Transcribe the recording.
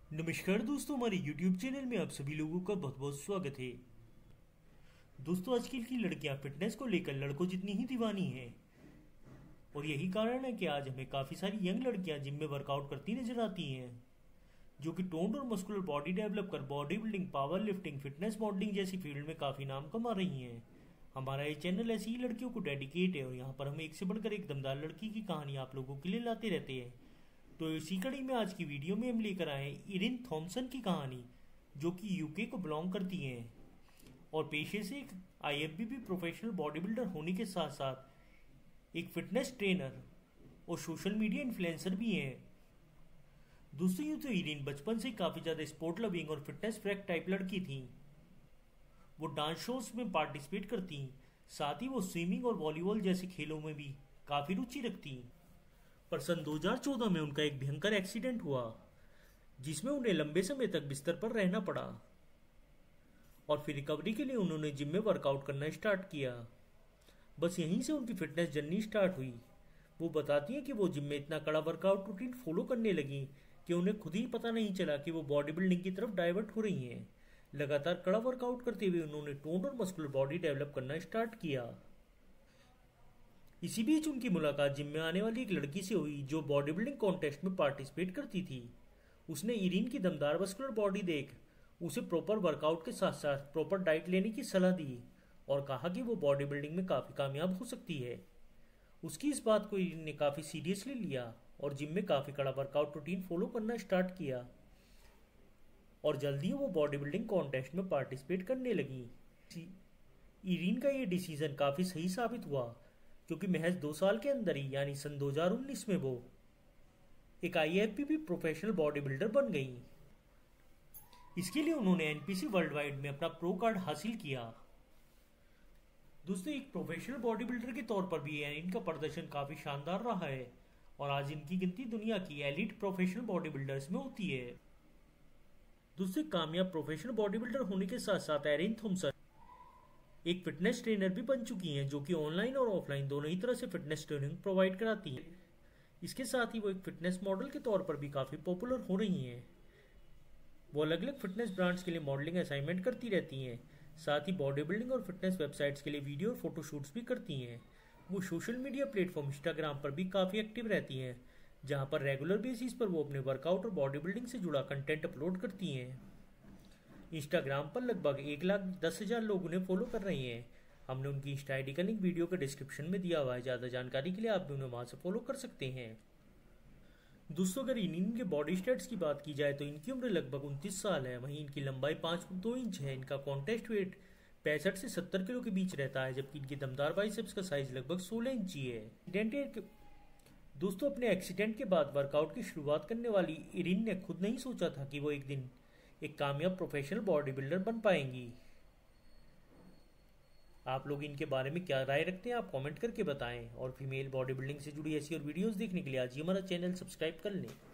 नमस्कार दोस्तों, हमारे YouTube चैनल में आप सभी लोगों का बहुत बहुत स्वागत है। दोस्तों, आजकल की लड़कियां फिटनेस को लेकर लड़कों जितनी ही दीवानी हैं और यही कारण है कि आज हमें काफ़ी सारी यंग लड़कियां जिम में वर्कआउट करती नजर आती हैं, जो कि टोन्ड और मस्कुलर बॉडी डेवलप कर body building, power lifting, fitness modeling जैसी फील्ड में काफ़ी नाम कमा रही हैं। हमारा ये चैनल ऐसी ही लड़कियों को डेडिकेट है और यहाँ पर हम एक से बढ़कर एक दमदार लड़की की कहानी आप लोगों के लिए लाते रहते हैं। तो इसी कड़ी में आज की वीडियो में हम लेकर आए इरिन थॉम्सन की कहानी, जो कि यूके को बिलोंग करती हैं और पेशे से एक आईएफबीबी प्रोफेशनल बॉडी बिल्डर होने के साथ साथ एक फिटनेस ट्रेनर और सोशल मीडिया इन्फ्लुएंसर भी हैं। दूसरी यूँ तो इरिन बचपन से काफ़ी ज़्यादा स्पोर्ट लविंग और फिटनेस फ्रैक टाइप लड़की थी। वो डांस शोज में पार्टिसिपेट करती, साथ ही वो स्विमिंग और वॉलीबॉल जैसे खेलों में भी काफ़ी रुचि रखती। पर सन 2014 में उनका एक भयंकर एक्सीडेंट हुआ, जिसमें उन्हें लंबे समय तक बिस्तर पर रहना पड़ा और फिर रिकवरी के लिए उन्होंने जिम में वर्कआउट करना स्टार्ट किया। बस यहीं से उनकी फिटनेस जर्नी स्टार्ट हुई। वो बताती हैं कि वो जिम में इतना कड़ा वर्कआउट रूटीन फॉलो करने लगी कि उन्हें खुद ही पता नहीं चला कि वो बॉडी बिल्डिंग की तरफ डाइवर्ट हो रही हैं। लगातार कड़ा वर्कआउट करते हुए उन्होंने टोन्ड और मस्कुलर बॉडी डेवलप करना स्टार्ट किया। इसी बीच उनकी मुलाकात जिम में आने वाली एक लड़की से हुई, जो बॉडी बिल्डिंग कॉन्टेस्ट में पार्टिसिपेट करती थी। उसने इरिन की दमदार मस्कुलर बॉडी देख उसे प्रॉपर वर्कआउट के साथ साथ प्रॉपर डाइट लेने की सलाह दी और कहा कि वो बॉडी बिल्डिंग में काफ़ी कामयाब हो सकती है। उसकी इस बात को इरिन ने काफ़ी सीरियसली लिया और जिम में काफ़ी कड़ा वर्कआउट रूटीन फॉलो करना स्टार्ट किया और जल्दी वो बॉडी बिल्डिंग कॉन्टेस्ट में पार्टिसिपेट करने लगी। इरिन का ये डिसीजन काफ़ी सही साबित हुआ, क्योंकि महज 2 साल के अंदर ही यानी सन 2019 में वो एक आईएफबीबी प्रोफेशनल बॉडी बिल्डर बन गई। इसके लिए उन्होंने एनपीसी वर्ल्ड वाइड में अपना प्रो कार्ड हासिल किया। दोस्तों, एक प्रोफेशनल बॉडी बिल्डर के तौर पर भी इनका प्रदर्शन काफी शानदार रहा है और आज इनकी गिनती दुनिया की एलिट प्रोफेशनल बॉडी बिल्डर्स में होती है। दोस्तों, कामयाब प्रोफेशनल बॉडी बिल्डर होने के साथ साथ इरिन थॉम्सन एक फिटनेस ट्रेनर भी बन चुकी हैं, जो कि ऑनलाइन और ऑफलाइन दोनों ही तरह से फिटनेस ट्रेनिंग प्रोवाइड कराती हैं। इसके साथ ही वो एक फिटनेस मॉडल के तौर पर भी काफ़ी पॉपुलर हो रही हैं। वो अलग अलग फिटनेस ब्रांड्स के लिए मॉडलिंग असाइनमेंट करती रहती हैं, साथ ही बॉडी बिल्डिंग और फिटनेस वेबसाइट्स के लिए वीडियो और फोटोशूट्स भी करती हैं। वो सोशल मीडिया प्लेटफॉर्म इंस्टाग्राम पर भी काफ़ी एक्टिव रहती हैं, जहाँ पर रेगुलर बेसिस पर वो अपने वर्कआउट और बॉडी बिल्डिंग से जुड़ा कंटेंट अपलोड करती हैं। इंस्टाग्राम पर लगभग 1,10,000 लोग उन्हें फॉलो कर रहे हैं। हमने उनकी इंस्टा आईडी का लिंक वीडियो के डिस्क्रिप्शन में दिया हुआ है। ज़्यादा जानकारी के लिए आप भी उन्हें वहाँ से फॉलो कर सकते हैं। दोस्तों, अगर इनके बॉडी स्टैट्स की बात की जाए तो इनकी उम्र लगभग 29 साल है। वहीं इनकी लंबाई 5 फुट 2 इंच है। इनका कॉन्टेस्ट वेट 65 से 70 किलो के बीच रहता है, जबकि इनकी दमदार बाइसेप्स का साइज लगभग 16 इंची है। दोस्तों, अपने एक्सीडेंट के बाद वर्कआउट की शुरुआत करने वाली इरिन ने खुद नहीं सोचा था कि वो एक दिन एक कामयाब प्रोफेशनल बॉडी बिल्डर बन पाएंगी। आप लोग इनके बारे में क्या राय रखते हैं, आप कमेंट करके बताएं और फीमेल बॉडी बिल्डिंग से जुड़ी ऐसी और वीडियोस देखने के लिए आज ही हमारा चैनल सब्सक्राइब कर लें।